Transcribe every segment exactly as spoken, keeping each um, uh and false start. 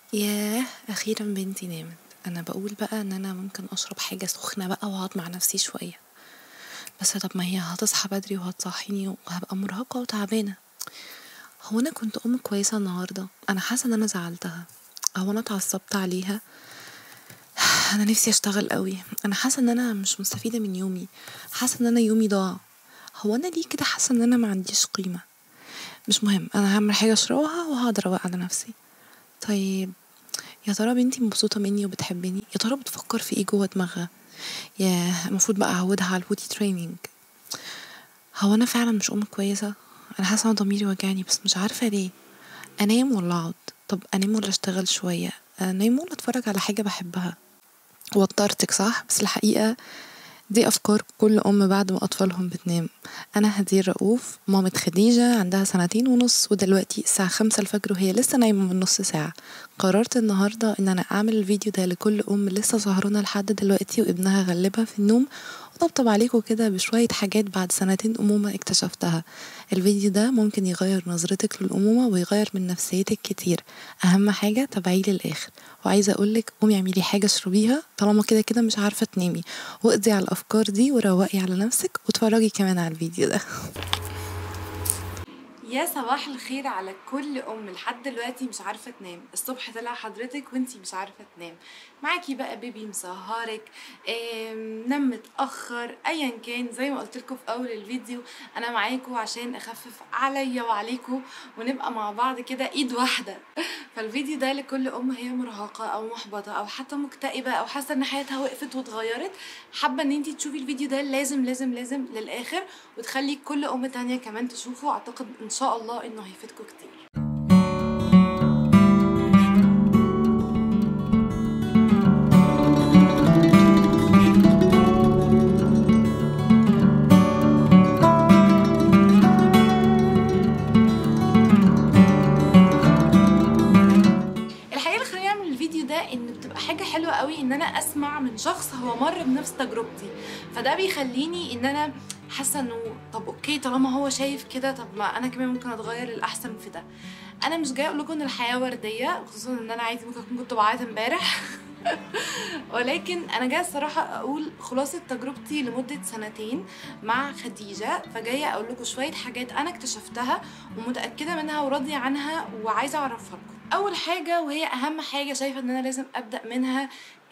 ياه، اخيرا بنتي نامت. انا بقول بقى ان انا ممكن اشرب حاجه سخنه بقى واقعد مع نفسي شويه. بس طب ما هي هتصحى بدري وهتصحيني وهبقى مرهقه وتعبانه. هو انا كنت ام كويسه النهارده؟ انا حاسه ان انا زعلتها. هو انا اتعصبت عليها؟ انا نفسي اشتغل قوي. انا حاسه ان انا مش مستفيده من يومي. حاسه ان انا يومي ضاع. هو انا ليه كده حاسه ان انا ما عنديش قيمه؟ مش مهم، انا هعمل حاجه اشربها وهقدر اروق على نفسي. طيب، يا ترى بنتي مبسوطة مني وبتحبني؟ يا ترى بتفكر في ايه جوه دماغها؟ ياه، المفروض بقى اعودها على البودي تريننج. هو انا فعلا مش ام كويسة؟ انا حاسة ان ضميري وجعني بس مش عارفة ليه. انام ولا اقعد؟ طب انام ولا اشتغل شوية؟ انام ولا اتفرج على حاجة بحبها؟ وترتك صح، بس الحقيقة دي أفكار كل أم بعد ما أطفالهم بتنام. أنا هدير رؤوف، مامة خديجة، عندها سنتين ونص، ودلوقتي الساعة خمسة الفجر وهي لسه نايمة من نص ساعة. قررت النهاردة إن أنا أعمل الفيديو ده لكل أم لسه سهرانة لحد دلوقتي وابنها غلبها في النوم، وطبطب عليكم كده بشوية حاجات بعد سنتين أمومة اكتشفتها. الفيديو ده ممكن يغير نظرتك للأمومة ويغير من نفسيتك كتير. أهم حاجة تابعيه للآخر. وعايزة أقولك قومي اعملي حاجة اشربيها طالما كده كده مش عارفة تنامي، واقضي على الأفكار دي وروقي على نفسك واتفرجي كمان على الفيديو ده. يا صباح الخير على كل ام لحد دلوقتي مش عارفه تنام. الصبح طلع حضرتك وانتي مش عارفه تنام، معاكي بقى بيبي مسهرك، نام متاخر، ايا كان. زي ما قلت لكم في اول الفيديو، انا معاكم عشان اخفف عليا وعليكم ونبقى مع بعض كده ايد واحده. فالفيديو ده لكل ام هي مرهقه او محبطه او حتى مكتئبه او حاسه ان حياتها وقفت واتغيرت، حابه ان انتي تشوفي الفيديو ده لازم لازم لازم للاخر، وتخلي كل ام تانية كمان تشوفه. اعتقد ان شاء الله انه هيفيدكم كتير. الحقيقه اللي خلاني اعمل الفيديو ده ان بتبقى حاجه حلوه قوي ان انا اسمع من شخص هو مر بنفس تجربتي، فده بيخليني ان انا حاسه انه طب اوكي، طالما هو شايف كده طب ما انا كمان ممكن اتغير للاحسن في ده. انا مش جايه اقول لكم ان الحياه ورديه، خصوصا ان انا عادي ممكن اكون كنت بعيط امبارح. ولكن انا جايه الصراحه اقول خلاصه تجربتي لمده سنتين مع خديجه، فجايه اقول لكم شويه حاجات انا اكتشفتها ومتاكده منها وراضيه عنها وعايزه اعرفها لكم. اول حاجه وهي اهم حاجه شايفه ان انا لازم ابدا منها،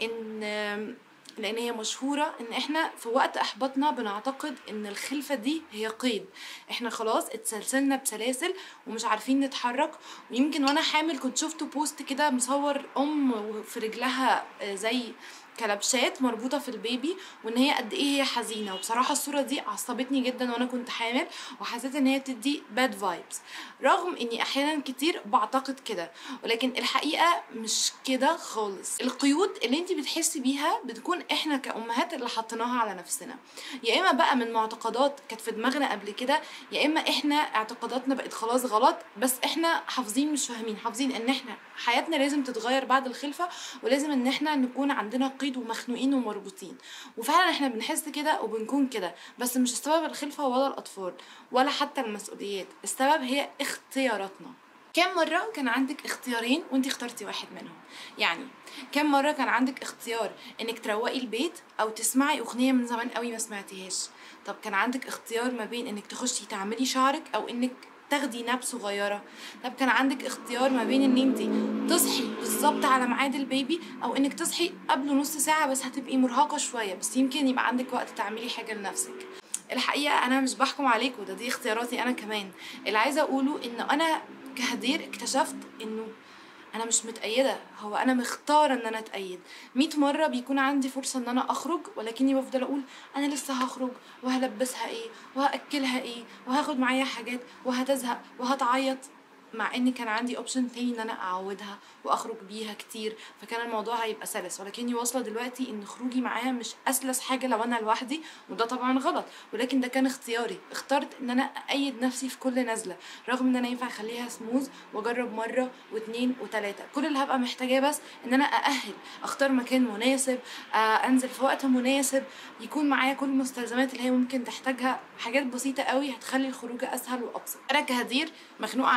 ان لان هي مشهوره ان احنا في وقت احباطنا بنعتقد ان الخلفه دي هي قيد، احنا خلاص اتسلسلنا بسلاسل ومش عارفين نتحرك. ويمكن وانا حامل كنت شفت بوست كده مصور ام في رجلها زي كلبشات مربوطه في البيبي، وان هي قد ايه هي حزينه. وبصراحه الصوره دي عصبتني جدا وانا كنت حامل، وحسيت ان هي بتدي باد فايبس، رغم اني احيانا كتير بعتقد كده، ولكن الحقيقه مش كده خالص. القيود اللي انت بتحسي بيها بتكون احنا كأمهات اللي حطيناها على نفسنا، يا اما بقى من معتقدات كانت في دماغنا قبل كده، يا اما احنا اعتقاداتنا بقت خلاص غلط بس احنا حافظين مش فاهمين، حافظين ان احنا حياتنا لازم تتغير بعد الخلفه، ولازم ان احنا نكون عندنا قيد ومخنوقين ومربوطين. وفعلا احنا بنحس كده وبنكون كده، بس مش السبب الخلفه ولا الاطفال ولا حتى المسؤوليات، السبب هي اختياراتنا. كم مرة كان عندك اختيارين وانت اخترتي واحد منهم؟ يعني كم مرة كان عندك اختيار انك تروقي البيت او تسمعي اغنية من زمان قوي ما سمعتيهاش؟ طب كان عندك اختيار ما بين انك تخشي تعملي شعرك او انك تاخدي ناب صغيرة؟ طب كان عندك اختيار ما بين ان انت تصحي بالظبط على ميعاد البيبي او انك تصحي قبله نص ساعة بس هتبقي مرهقة شوية، بس يمكن يبقى عندك وقت تعملي حاجة لنفسك. الحقيقة انا مش بحكم عليكم، ده دي اختياراتي انا كمان. اللي عايزة اقوله انه انا كهدير اكتشفت انه انا مش متأيدة، هو انا مختارة ان انا اتأيد. مية مرة بيكون عندي فرصة ان انا اخرج، ولكني بفضل اقول انا لسه هخرج وهلبسها ايه وهأكلها ايه وهاخد معايا حاجات وهتزهق وهتعيط، مع ان كان عندي اوبشن تاني ان انا اعودها واخرج بيها كتير، فكان الموضوع هيبقى سلس. ولكني واصله دلوقتي ان خروجي معاها مش اسلس حاجه لو انا لوحدي، وده طبعا غلط، ولكن ده كان اختياري. اخترت ان انا ايد نفسي في كل نزله، رغم ان انا ينفع اخليها سموز واجرب مره واثنين وثلاثه. كل اللي هبقى محتاجاه بس ان انا ااهل، اختار مكان مناسب، آه انزل في وقت مناسب، يكون معايا كل المستلزمات اللي هي ممكن تحتاجها، حاجات بسيطه قوي هتخلي الخروج اسهل وابسط. انا كهدير مخنوقه عايزه اخرج،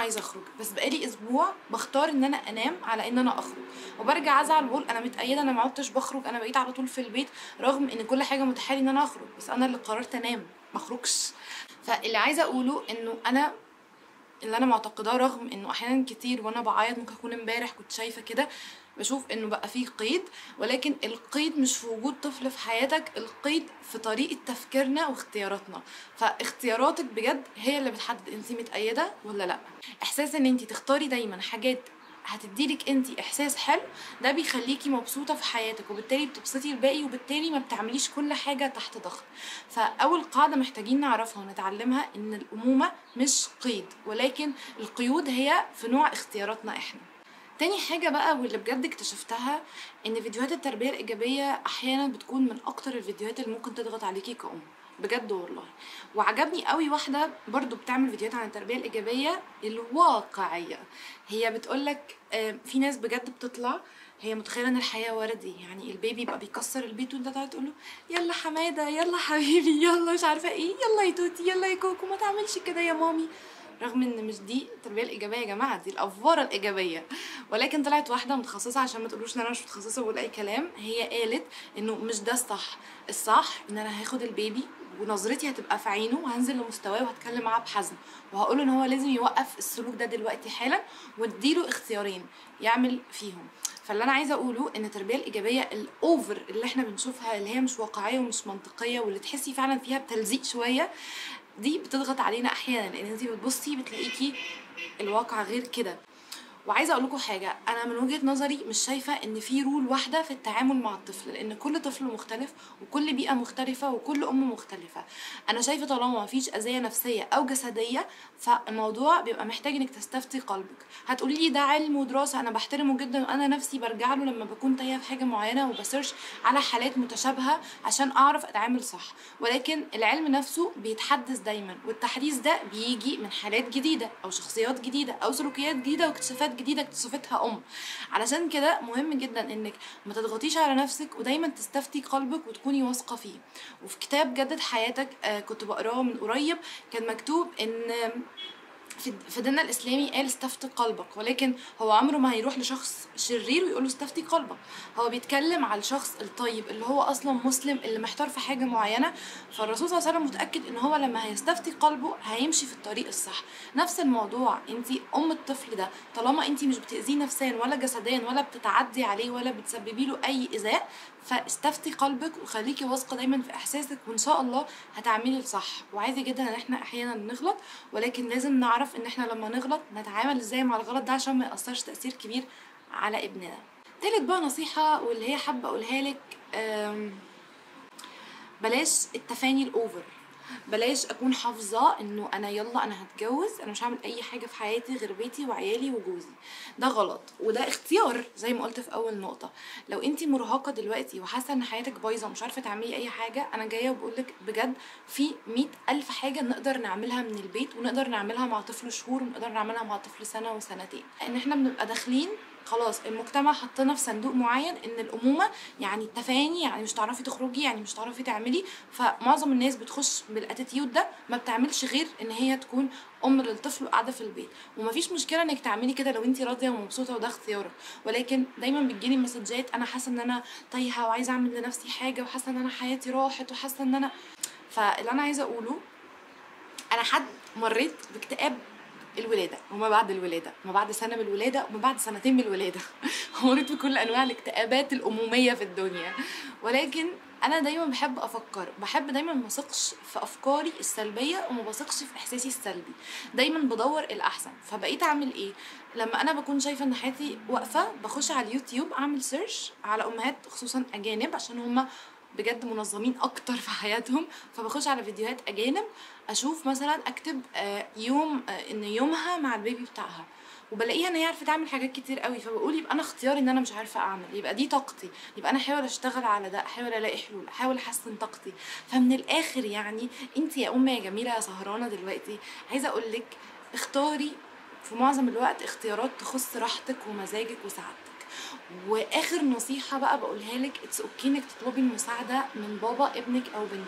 بس بقالي اسبوع بختار ان انا انام على ان انا اخرج، وبرجع ازعل وبقول انا متأيده انا ما عدتش بخرج، انا بقيت على طول في البيت، رغم ان كل حاجه متاحه لي ان انا اخرج، بس انا اللي قررت انام ما اخرجش. فاللي عايزه اقوله انه انا اللي انا معتقداه، رغم انه احيانا كتير وانا بعيط، ممكن اكون امبارح كنت شايفه كده، بشوف انه بقى فيه قيد، ولكن القيد مش في وجود طفل في حياتك، القيد في طريقه تفكيرنا واختياراتنا. فاختياراتك بجد هي اللي بتحدد انتي متأيده ولا لا. احساس ان انتي تختاري دايما حاجات هتديلك انتي احساس حلو، ده بيخليكي مبسوطه في حياتك، وبالتالي بتبسطي الباقي، وبالتالي ما بتعمليش كل حاجه تحت ضغط. فاول قاعده محتاجين نعرفها ونتعلمها ان الامومه مش قيد، ولكن القيود هي في نوع اختياراتنا احنا. تاني حاجة بقى واللي بجد اكتشفتها، ان فيديوهات التربية الايجابية احيانا بتكون من اكتر الفيديوهات اللي ممكن تضغط عليكي كأم، بجد والله. وعجبني قوي واحدة برضو بتعمل فيديوهات عن التربية الايجابية الواقعية. هي بتقولك في ناس بجد بتطلع هي متخيله ان الحياه وردي، يعني البيبي يبقى بيكسر البيت وانت تقعد تقول له يلا حماده يلا حبيبي يلا مش عارفه ايه، يلا يا توتي يلا يا كوكو ما تعملش كده يا مامي، رغم ان مش دي التربيه الايجابيه يا جماعه، دي الافوره الايجابيه. ولكن طلعت واحده متخصصه، عشان ما تقولوش ان انا مش متخصصه بقول اي كلام، هي قالت انه مش ده الصح، الصح ان انا هاخد البيبي ونظرتي هتبقى في عينه، وهنزل لمستواه وهتكلم معاه بحزم، وهقوله ان هو لازم يوقف السلوك ده دلوقتي حالا، واديله اختيارين يعمل فيهم. فاللي انا عايزه اقوله ان التربيه الايجابيه الاوفر اللي احنا بنشوفها، اللي هي مش واقعيه ومش منطقيه، واللي تحسي فعلا فيها بتلزيق شويه، دي بتضغط علينا احيانا، لان انتي بتبصي بتلاقيكي الواقع غير كده. وعايزه اقول لكم حاجه، انا من وجهه نظري مش شايفه ان في رول واحده في التعامل مع الطفل، لان كل طفل مختلف وكل بيئه مختلفه وكل ام مختلفه. انا شايفه طالما ما فيش اذيه نفسيه او جسديه، فالموضوع بيبقى محتاج انك تستفتي قلبك. هتقولي لي ده علم ودراسه، انا بحترمه جدا، وانا نفسي برجع له لما بكون تايهه في حاجه معينه وبسيرش على حالات متشابهه عشان اعرف اتعامل صح، ولكن العلم نفسه بيتحدث دايما، والتحديث ده بيجي من حالات جديده او شخصيات جديده او سلوكيات جديده واكتشافات جديده اكتشفتها ام. علشان كده مهم جدا انك ما تضغطيش على نفسك، ودايما تستفتي قلبك وتكوني واثقه فيه. وفي كتاب جدد حياتك آه كنت بقراه من قريب، كان مكتوب ان في ديننا الاسلامي قال استفتي قلبك، ولكن هو عمره ما هيروح لشخص شرير ويقول له استفتي قلبك، هو بيتكلم على الشخص الطيب اللي هو اصلا مسلم، اللي محتار في حاجه معينه. فالرسول صلى الله عليه وسلم متاكد ان هو لما هيستفتي قلبه هيمشي في الطريق الصح. نفس الموضوع، انت ام الطفل ده طالما انت مش بتاذيه نفسيا ولا جسديا ولا بتتعدي عليه ولا بتسببي له اي ايذاء، فاستفتي قلبك وخليكي واثقه دايما في احساسك، وان شاء الله هتعملي الصح. وعايزه جدا ان احنا احيانا نغلط، ولكن لازم نعرف ان احنا لما نغلط نتعامل ازاي مع الغلط ده عشان ما يأثرش تأثير كبير على ابننا. تالت بقى نصيحة واللي هي حابة اقولها لك، بلاش التفاني الاوفر، بلاش اكون حافظه انه انا يلا انا هتجوز، انا مش هعمل اي حاجه في حياتي غير بيتي وعيالي وجوزي. ده غلط، وده اختيار زي ما قلت في اول نقطه. لو انتي مرهقه دلوقتي وحاسه ان حياتك بايظه ومش عارفه تعملي اي حاجه، انا جايه وبقولك بجد في مئة الف حاجه نقدر نعملها من البيت، ونقدر نعملها مع طفل شهور، ونقدر نعملها مع طفل سنه وسنتين. ان احنا بنبقى داخلين خلاص، المجتمع حطنا في صندوق معين ان الامومه يعني التفاني، يعني مش تعرفي تخرجي، يعني مش تعرفي تعملي. فمعظم الناس بتخش بالاتيتيود ده، ما بتعملش غير ان هي تكون ام للطفل وقاعده في البيت. ومفيش مشكله انك تعملي كده لو انت راضيه ومبسوطه وده اختيارك، ولكن دايما بتجيلي مسجات انا حاسه ان انا تايهه وعايزه اعمل لنفسي حاجه، وحاسه ان انا حياتي راحت، وحاسه ان انا. فاللي انا عايزه اقوله، انا حد مريت باكتئاب الولاده وما بعد الولاده، وما بعد سنه من الولاده، وما بعد سنتين من الولاده مريت بكل انواع الاكتئابات الاموميه في الدنيا. ولكن انا دايما بحب افكر، بحب دايما ما اثقش في افكاري السلبيه وما بثقش في احساسي السلبي، دايما بدور الاحسن. فبقيت اعمل ايه؟ لما انا بكون شايفه ان حياتي واقفه، بخش على اليوتيوب اعمل سيرش على امهات خصوصا اجانب، عشان هما بجد منظمين اكتر في حياتهم. فبخش على فيديوهات اجانب، اشوف مثلا اكتب يوم ان يومها مع البيبي بتاعها، وبلاقيها ان هي عارفه تعمل حاجات كتير قوي. فبقول يبقى انا اختياري ان انا مش عارفه اعمل، يبقى دي طاقتي، يبقى انا احاول اشتغل على ده، احاول الاقي حلول، احاول احسن طاقتي. فمن الاخر يعني انت يا ام يا جميله يا سهرانه دلوقتي، عايزه اقول لك اختاري في معظم الوقت اختيارات تخص راحتك ومزاجك وسعادتك. واخر نصيحه بقى بقولها لك، اتس اوكي انك تطلبي المساعده من بابا ابنك او بنتك.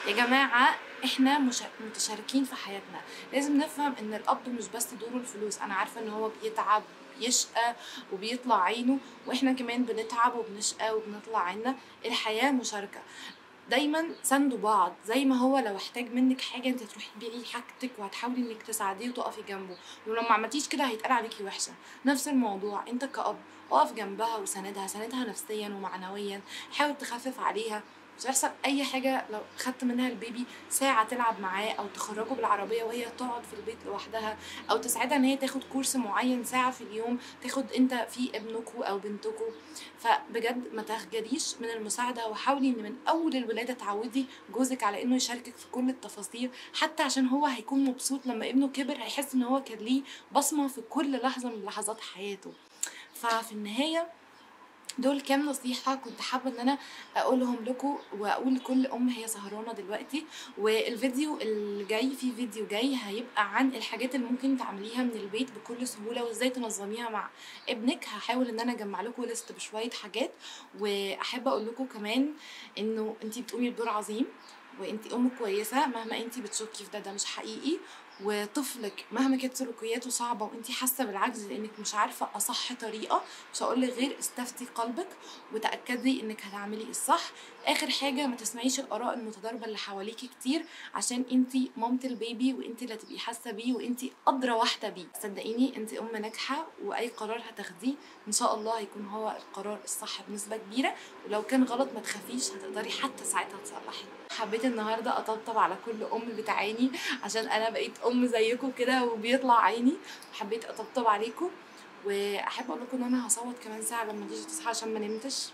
يا جماعه احنا مش متشاركين في حياتنا. لازم نفهم ان الاب مش بس دوره الفلوس، انا عارفه ان هو بيتعب يشقى وبيطلع عينه، واحنا كمان بنتعب وبنشقى وبنطلع عيننا. الحياه مشاركه، دايما ساندوا بعض. زي ما هو لو احتاج منك حاجه انت تروحي تبيعي حاجتك وهتحاولي انك تساعديه وتقفي جنبه، ولو ما عملتيش كده هيتقال عليكي وحشه. نفس الموضوع انت كأب، اقف جنبها وساندها، ساندها نفسيا ومعنويا، حاول تخفف عليها. مش هيحصل اي حاجه لو خدت منها البيبي ساعه تلعب معاه، او تخرجه بالعربيه وهي تقعد في البيت لوحدها، او تساعدها ان هي تاخد كورس معين ساعه في اليوم تاخد انت في ابنكوا او بنتكوا. فبجد ما تخجليش من المساعده، وحاولي ان من اول الولاده تعودي جوزك على انه يشاركك في كل التفاصيل، حتى عشان هو هيكون مبسوط لما ابنه كبر هيحس ان هو كان ليه بصمه في كل لحظه من لحظات حياته. ففي النهايه دول كام نصيحة كنت حابة ان انا اقولهم لكم، واقول لكل ام هي سهرانة دلوقتي. والفيديو اللي جاي، في فيديو جاي هيبقى عن الحاجات اللي ممكن تعمليها من البيت بكل سهولة وازاي تنظميها مع ابنك. هحاول ان انا اجمع لكم ليست بشوية حاجات. واحب اقول لكم كمان انه انتي بتقومي بدور عظيم، وانتي ام كويسة مهما انتي بتشكي في ده، ده مش حقيقي. وطفلك مهما كانت سلوكياته صعبة وانتي حاسة بالعجز لانك مش عارفة اصح طريقة، مش هقولك غير استفتي قلبك وتأكدي انك هتعملي الصح. اخر حاجة، ما تسمعيش الاراء المتضاربة اللي حواليكي كتير، عشان انتي مامة البيبي وانتي اللي هتبقي حاسة بيه وانتي ادرى واحدة بيه. صدقيني انتي ام ناجحة، واي قرار هتاخديه ان شاء الله هيكون هو القرار الصح بنسبة كبيرة. ولو كان غلط ما تخافيش، هتقدري حتى ساعتها تصلحي. حبيت النهارده اطبطب على كل ام بتعاني، عشان انا بقيت ام زيكم كده وبيطلع عيني. حبيت اطبطب عليكم، واحب اقول لكم ان انا هصوت كمان ساعه لما تيجي تصحى عشان ما نمتش،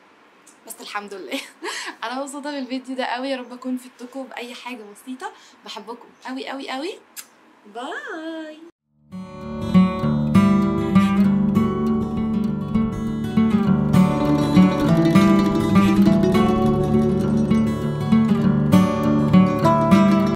بس الحمد لله. انا مبسوطه بالفيديو ده قوي، يا رب اكون فدتكم باي حاجه بسيطه. بحبكم قوي قوي قوي. باي.